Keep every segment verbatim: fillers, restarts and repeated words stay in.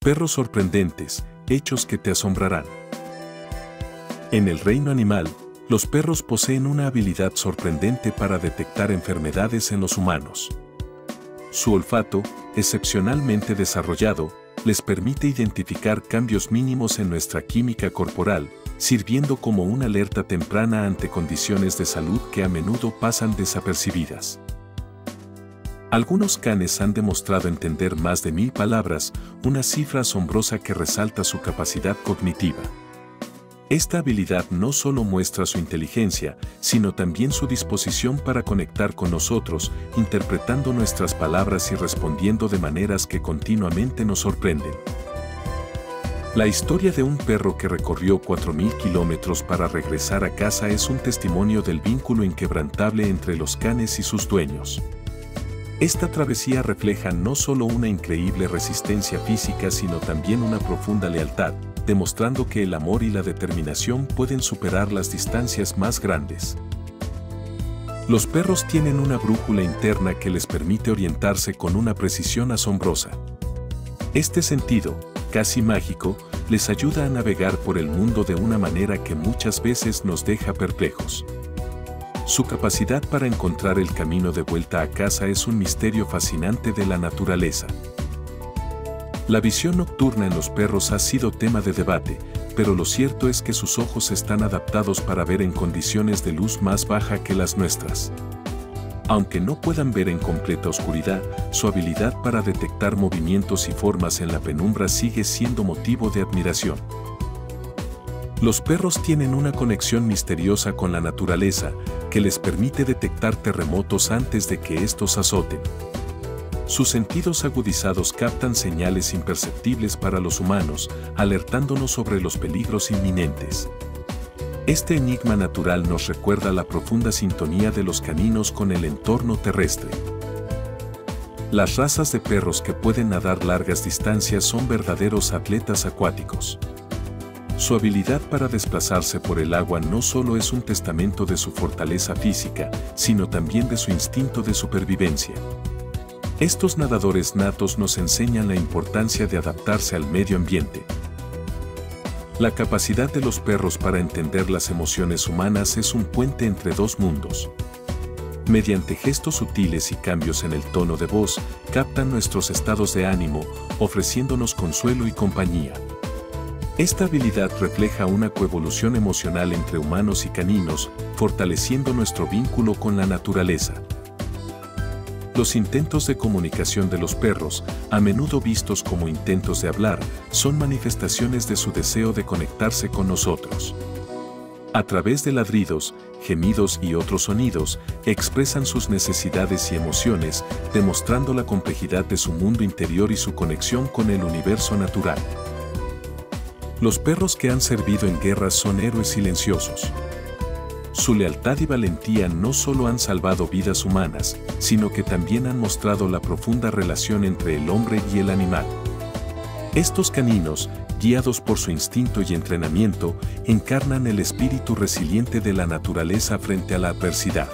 Perros sorprendentes, hechos que te asombrarán. En el reino animal, los perros poseen una habilidad sorprendente para detectar enfermedades en los humanos. Su olfato, excepcionalmente desarrollado, les permite identificar cambios mínimos en nuestra química corporal, sirviendo como una alerta temprana ante condiciones de salud que a menudo pasan desapercibidas. Algunos canes han demostrado entender más de mil palabras, una cifra asombrosa que resalta su capacidad cognitiva. Esta habilidad no solo muestra su inteligencia, sino también su disposición para conectar con nosotros, interpretando nuestras palabras y respondiendo de maneras que continuamente nos sorprenden. La historia de un perro que recorrió cuatro mil kilómetros para regresar a casa es un testimonio del vínculo inquebrantable entre los canes y sus dueños. Esta travesía refleja no solo una increíble resistencia física, sino también una profunda lealtad, demostrando que el amor y la determinación pueden superar las distancias más grandes. Los perros tienen una brújula interna que les permite orientarse con una precisión asombrosa. Este sentido, casi mágico, les ayuda a navegar por el mundo de una manera que muchas veces nos deja perplejos. Su capacidad para encontrar el camino de vuelta a casa es un misterio fascinante de la naturaleza. La visión nocturna en los perros ha sido tema de debate, pero lo cierto es que sus ojos están adaptados para ver en condiciones de luz más baja que las nuestras. Aunque no puedan ver en completa oscuridad, su habilidad para detectar movimientos y formas en la penumbra sigue siendo motivo de admiración. Los perros tienen una conexión misteriosa con la naturaleza, que les permite detectar terremotos antes de que estos azoten. Sus sentidos agudizados captan señales imperceptibles para los humanos, alertándonos sobre los peligros inminentes. Este enigma natural nos recuerda la profunda sintonía de los caninos con el entorno terrestre. Las razas de perros que pueden nadar largas distancias son verdaderos atletas acuáticos. Su habilidad para desplazarse por el agua no solo es un testamento de su fortaleza física, sino también de su instinto de supervivencia. Estos nadadores natos nos enseñan la importancia de adaptarse al medio ambiente. La capacidad de los perros para entender las emociones humanas es un puente entre dos mundos. Mediante gestos sutiles y cambios en el tono de voz, captan nuestros estados de ánimo, ofreciéndonos consuelo y compañía. Esta habilidad refleja una coevolución emocional entre humanos y caninos, fortaleciendo nuestro vínculo con la naturaleza. Los intentos de comunicación de los perros, a menudo vistos como intentos de hablar, son manifestaciones de su deseo de conectarse con nosotros. A través de ladridos, gemidos y otros sonidos, expresan sus necesidades y emociones, demostrando la complejidad de su mundo interior y su conexión con el universo natural. Los perros que han servido en guerras son héroes silenciosos. Su lealtad y valentía no solo han salvado vidas humanas, sino que también han mostrado la profunda relación entre el hombre y el animal. Estos caninos, guiados por su instinto y entrenamiento, encarnan el espíritu resiliente de la naturaleza frente a la adversidad.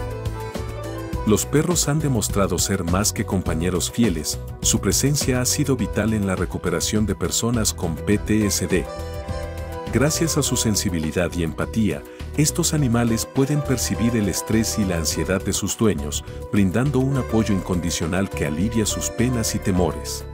Los perros han demostrado ser más que compañeros fieles, su presencia ha sido vital en la recuperación de personas con P T S D. Gracias a su sensibilidad y empatía, estos animales pueden percibir el estrés y la ansiedad de sus dueños, brindando un apoyo incondicional que alivia sus penas y temores.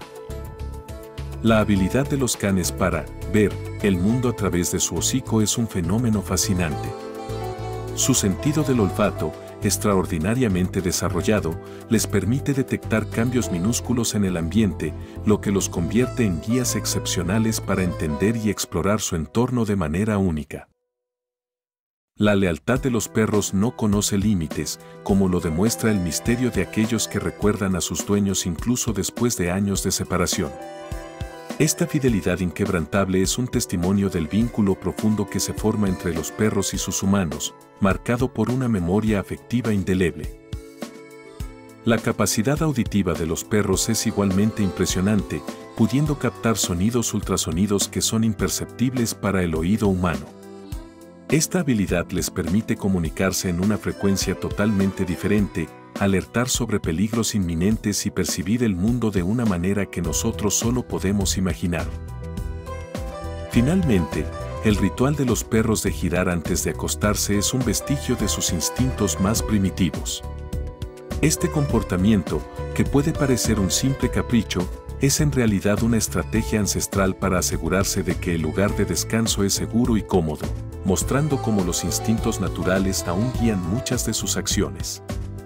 La habilidad de los canes para ver el mundo a través de su hocico es un fenómeno fascinante. Su sentido del olfato, extraordinariamente desarrollado, les permite detectar cambios minúsculos en el ambiente, lo que los convierte en guías excepcionales para entender y explorar su entorno de manera única. La lealtad de los perros no conoce límites, como lo demuestra el misterio de aquellos que recuerdan a sus dueños incluso después de años de separación. Esta fidelidad inquebrantable es un testimonio del vínculo profundo que se forma entre los perros y sus humanos, marcado por una memoria afectiva indeleble. La capacidad auditiva de los perros es igualmente impresionante, pudiendo captar sonidos ultrasonidos que son imperceptibles para el oído humano. Esta habilidad les permite comunicarse en una frecuencia totalmente diferente, alertar sobre peligros inminentes y percibir el mundo de una manera que nosotros solo podemos imaginar. Finalmente, el ritual de los perros de girar antes de acostarse es un vestigio de sus instintos más primitivos. Este comportamiento, que puede parecer un simple capricho, es en realidad una estrategia ancestral para asegurarse de que el lugar de descanso es seguro y cómodo, mostrando cómo los instintos naturales aún guían muchas de sus acciones.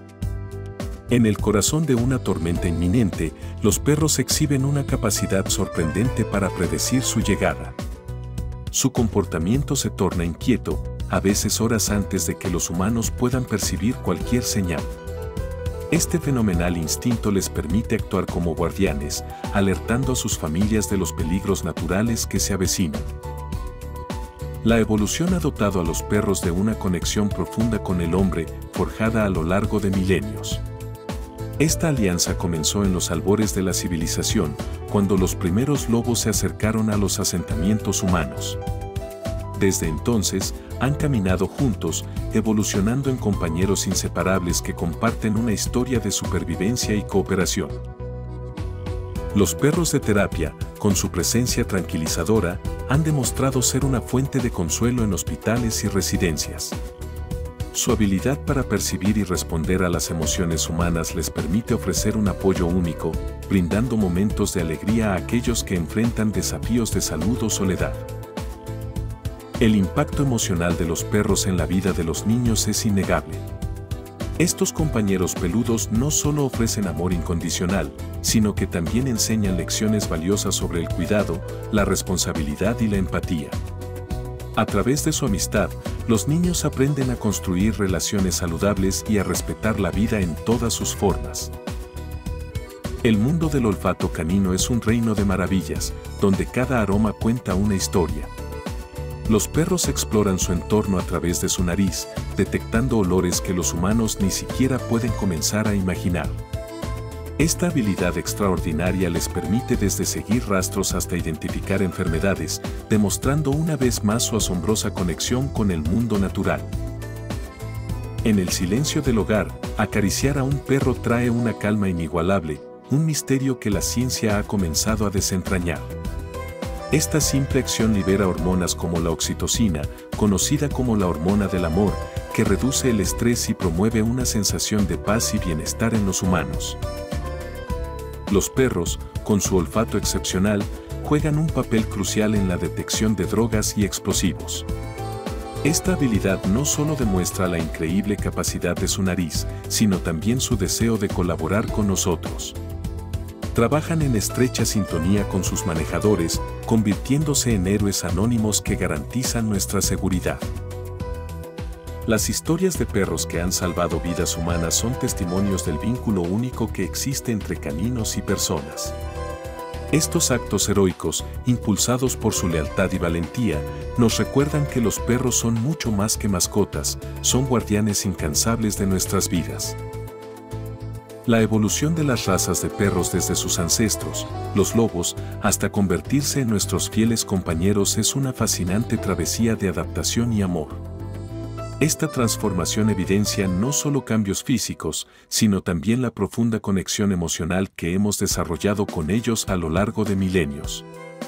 En el corazón de una tormenta inminente, los perros exhiben una capacidad sorprendente para predecir su llegada. Su comportamiento se torna inquieto, a veces horas antes de que los humanos puedan percibir cualquier señal. Este fenomenal instinto les permite actuar como guardianes, alertando a sus familias de los peligros naturales que se avecinan. La evolución ha dotado a los perros de una conexión profunda con el hombre, forjada a lo largo de milenios. Esta alianza comenzó en los albores de la civilización, cuando los primeros lobos se acercaron a los asentamientos humanos. Desde entonces, han caminado juntos, evolucionando en compañeros inseparables que comparten una historia de supervivencia y cooperación. Los perros de terapia, con su presencia tranquilizadora, han demostrado ser una fuente de consuelo en hospitales y residencias. Su habilidad para percibir y responder a las emociones humanas les permite ofrecer un apoyo único, brindando momentos de alegría a aquellos que enfrentan desafíos de salud o soledad. El impacto emocional de los perros en la vida de los niños es innegable. Estos compañeros peludos no solo ofrecen amor incondicional, sino que también enseñan lecciones valiosas sobre el cuidado, la responsabilidad y la empatía. A través de su amistad, los niños aprenden a construir relaciones saludables y a respetar la vida en todas sus formas. El mundo del olfato canino es un reino de maravillas, donde cada aroma cuenta una historia. Los perros exploran su entorno a través de su nariz, detectando olores que los humanos ni siquiera pueden comenzar a imaginar. Esta habilidad extraordinaria les permite desde seguir rastros hasta identificar enfermedades, demostrando una vez más su asombrosa conexión con el mundo natural. En el silencio del hogar, acariciar a un perro trae una calma inigualable, un misterio que la ciencia ha comenzado a desentrañar. Esta simple acción libera hormonas como la oxitocina, conocida como la hormona del amor, que reduce el estrés y promueve una sensación de paz y bienestar en los humanos. Los perros, con su olfato excepcional, juegan un papel crucial en la detección de drogas y explosivos. Esta habilidad no solo demuestra la increíble capacidad de su nariz, sino también su deseo de colaborar con nosotros. Trabajan en estrecha sintonía con sus manejadores, convirtiéndose en héroes anónimos que garantizan nuestra seguridad. Las historias de perros que han salvado vidas humanas son testimonios del vínculo único que existe entre caninos y personas. Estos actos heroicos, impulsados por su lealtad y valentía, nos recuerdan que los perros son mucho más que mascotas, son guardianes incansables de nuestras vidas. La evolución de las razas de perros desde sus ancestros, los lobos, hasta convertirse en nuestros fieles compañeros es una fascinante travesía de adaptación y amor. Esta transformación evidencia no solo cambios físicos, sino también la profunda conexión emocional que hemos desarrollado con ellos a lo largo de milenios.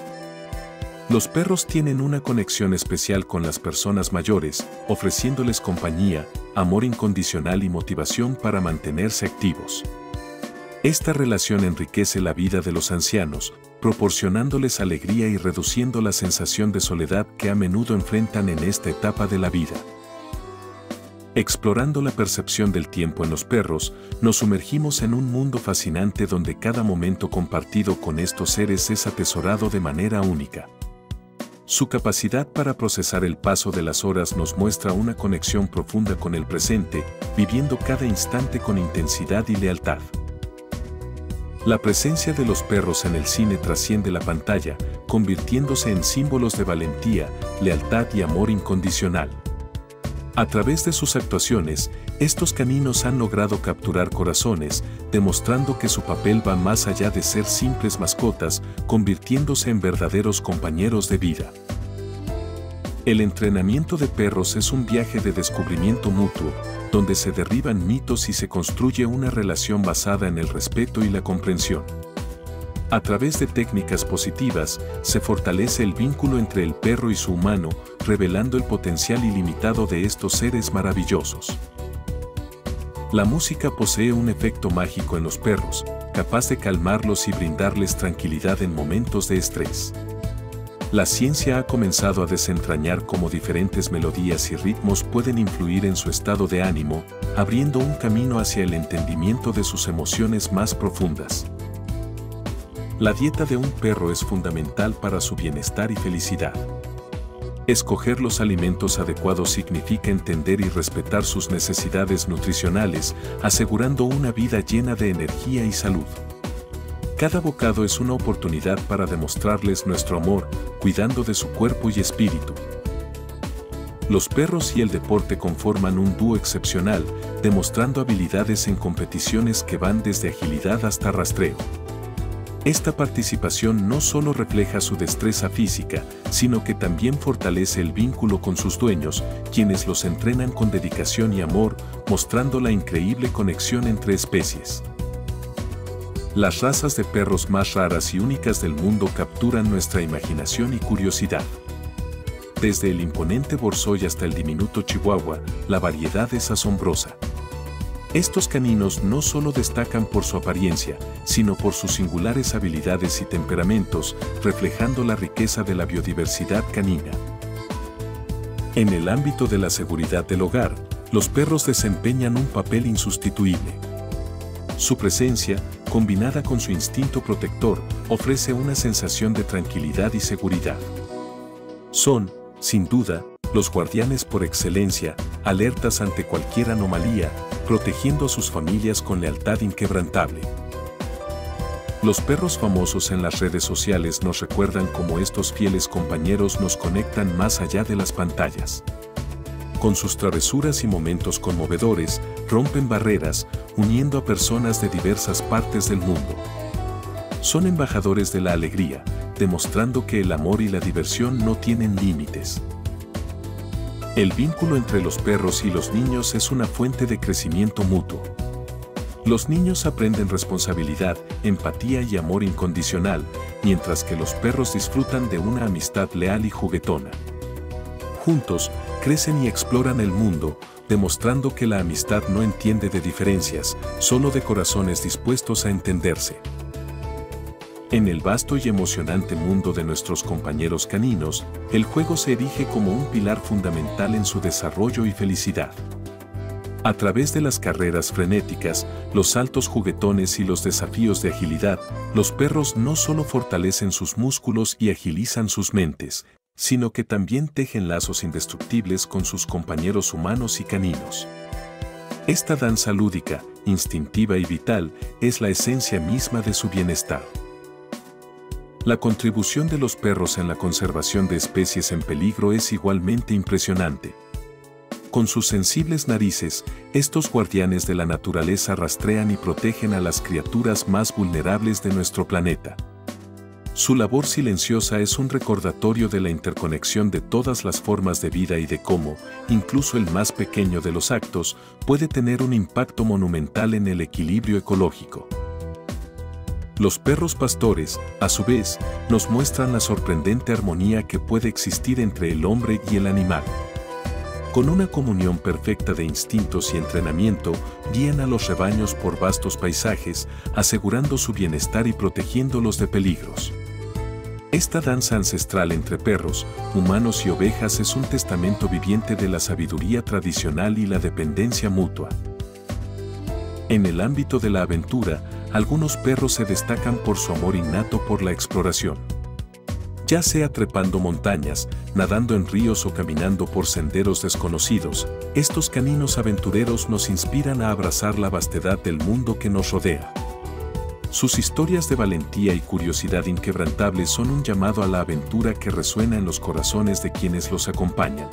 Los perros tienen una conexión especial con las personas mayores, ofreciéndoles compañía, amor incondicional y motivación para mantenerse activos. Esta relación enriquece la vida de los ancianos, proporcionándoles alegría y reduciendo la sensación de soledad que a menudo enfrentan en esta etapa de la vida. Explorando la percepción del tiempo en los perros, nos sumergimos en un mundo fascinante donde cada momento compartido con estos seres es atesorado de manera única. Su capacidad para procesar el paso de las horas nos muestra una conexión profunda con el presente, viviendo cada instante con intensidad y lealtad. La presencia de los perros en el cine trasciende la pantalla, convirtiéndose en símbolos de valentía, lealtad y amor incondicional. A través de sus actuaciones, estos caninos han logrado capturar corazones, demostrando que su papel va más allá de ser simples mascotas, convirtiéndose en verdaderos compañeros de vida. El entrenamiento de perros es un viaje de descubrimiento mutuo, donde se derriban mitos y se construye una relación basada en el respeto y la comprensión. A través de técnicas positivas, se fortalece el vínculo entre el perro y su humano, revelando el potencial ilimitado de estos seres maravillosos. La música posee un efecto mágico en los perros, capaz de calmarlos y brindarles tranquilidad en momentos de estrés. La ciencia ha comenzado a desentrañar cómo diferentes melodías y ritmos pueden influir en su estado de ánimo, abriendo un camino hacia el entendimiento de sus emociones más profundas. La dieta de un perro es fundamental para su bienestar y felicidad. Escoger los alimentos adecuados significa entender y respetar sus necesidades nutricionales, asegurando una vida llena de energía y salud. Cada bocado es una oportunidad para demostrarles nuestro amor, cuidando de su cuerpo y espíritu. Los perros y el deporte conforman un dúo excepcional, demostrando habilidades en competiciones que van desde agilidad hasta rastreo. Esta participación no solo refleja su destreza física, sino que también fortalece el vínculo con sus dueños, quienes los entrenan con dedicación y amor, mostrando la increíble conexión entre especies. Las razas de perros más raras y únicas del mundo capturan nuestra imaginación y curiosidad. Desde el imponente borzoi hasta el diminuto chihuahua, la variedad es asombrosa. Estos caninos no solo destacan por su apariencia, sino por sus singulares habilidades y temperamentos, reflejando la riqueza de la biodiversidad canina. En el ámbito de la seguridad del hogar, los perros desempeñan un papel insustituible. Su presencia, combinada con su instinto protector, ofrece una sensación de tranquilidad y seguridad. Son, sin duda, los guardianes por excelencia, alertas ante cualquier anomalía, protegiendo a sus familias con lealtad inquebrantable. Los perros famosos en las redes sociales nos recuerdan cómo estos fieles compañeros nos conectan más allá de las pantallas. Con sus travesuras y momentos conmovedores, rompen barreras, uniendo a personas de diversas partes del mundo. Son embajadores de la alegría, demostrando que el amor y la diversión no tienen límites. El vínculo entre los perros y los niños es una fuente de crecimiento mutuo. Los niños aprenden responsabilidad, empatía y amor incondicional, mientras que los perros disfrutan de una amistad leal y juguetona. Juntos, crecen y exploran el mundo, demostrando que la amistad no entiende de diferencias, solo de corazones dispuestos a entenderse. En el vasto y emocionante mundo de nuestros compañeros caninos, el juego se erige como un pilar fundamental en su desarrollo y felicidad. A través de las carreras frenéticas, los saltos juguetones y los desafíos de agilidad, los perros no solo fortalecen sus músculos y agilizan sus mentes, sino que también tejen lazos indestructibles con sus compañeros humanos y caninos. Esta danza lúdica, instintiva y vital, es la esencia misma de su bienestar. La contribución de los perros en la conservación de especies en peligro es igualmente impresionante. Con sus sensibles narices, estos guardianes de la naturaleza rastrean y protegen a las criaturas más vulnerables de nuestro planeta. Su labor silenciosa es un recordatorio de la interconexión de todas las formas de vida y de cómo, incluso el más pequeño de los actos, puede tener un impacto monumental en el equilibrio ecológico. Los perros pastores, a su vez, nos muestran la sorprendente armonía que puede existir entre el hombre y el animal. Con una comunión perfecta de instintos y entrenamiento, guían a los rebaños por vastos paisajes, asegurando su bienestar y protegiéndolos de peligros. Esta danza ancestral entre perros, humanos y ovejas es un testamento viviente de la sabiduría tradicional y la dependencia mutua. En el ámbito de la aventura, algunos perros se destacan por su amor innato por la exploración. Ya sea trepando montañas, nadando en ríos o caminando por senderos desconocidos, estos caninos aventureros nos inspiran a abrazar la vastedad del mundo que nos rodea. Sus historias de valentía y curiosidad inquebrantables son un llamado a la aventura que resuena en los corazones de quienes los acompañan.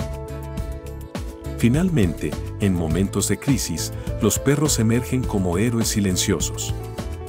Finalmente, en momentos de crisis, los perros emergen como héroes silenciosos.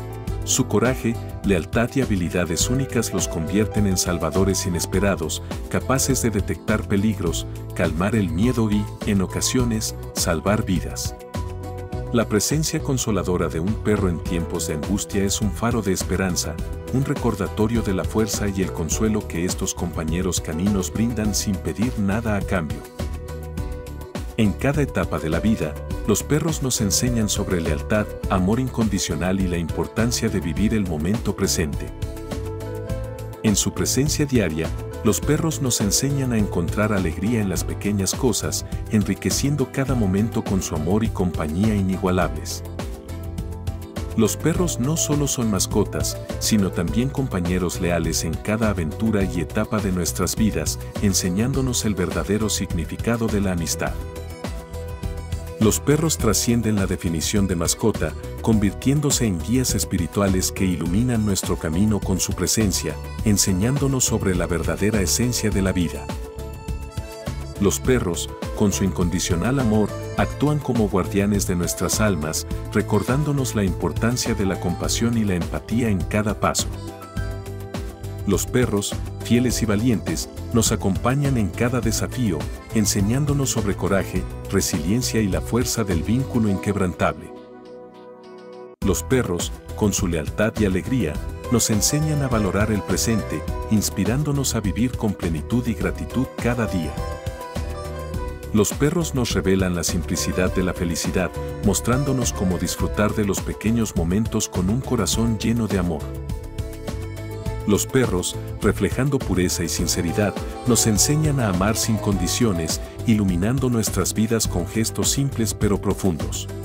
Su coraje, lealtad y habilidades únicas los convierten en salvadores inesperados, capaces de detectar peligros, calmar el miedo y, en ocasiones, salvar vidas. La presencia consoladora de un perro en tiempos de angustia es un faro de esperanza, un recordatorio de la fuerza y el consuelo que estos compañeros caninos brindan sin pedir nada a cambio. En cada etapa de la vida, los perros nos enseñan sobre lealtad, amor incondicional y la importancia de vivir el momento presente. En su presencia diaria, los perros nos enseñan a encontrar alegría en las pequeñas cosas, enriqueciendo cada momento con su amor y compañía inigualables. Los perros no solo son mascotas, sino también compañeros leales en cada aventura y etapa de nuestras vidas, enseñándonos el verdadero significado de la amistad. Los perros trascienden la definición de mascota, convirtiéndose en guías espirituales que iluminan nuestro camino con su presencia, enseñándonos sobre la verdadera esencia de la vida. Los perros, con su incondicional amor, actúan como guardianes de nuestras almas, recordándonos la importancia de la compasión y la empatía en cada paso. Los perros, fieles y valientes, nos acompañan en cada desafío, enseñándonos sobre coraje, resiliencia y la fuerza del vínculo inquebrantable. Los perros, con su lealtad y alegría, nos enseñan a valorar el presente, inspirándonos a vivir con plenitud y gratitud cada día. Los perros nos revelan la simplicidad de la felicidad, mostrándonos cómo disfrutar de los pequeños momentos con un corazón lleno de amor. Los perros, reflejando pureza y sinceridad, nos enseñan a amar sin condiciones, iluminando nuestras vidas con gestos simples pero profundos.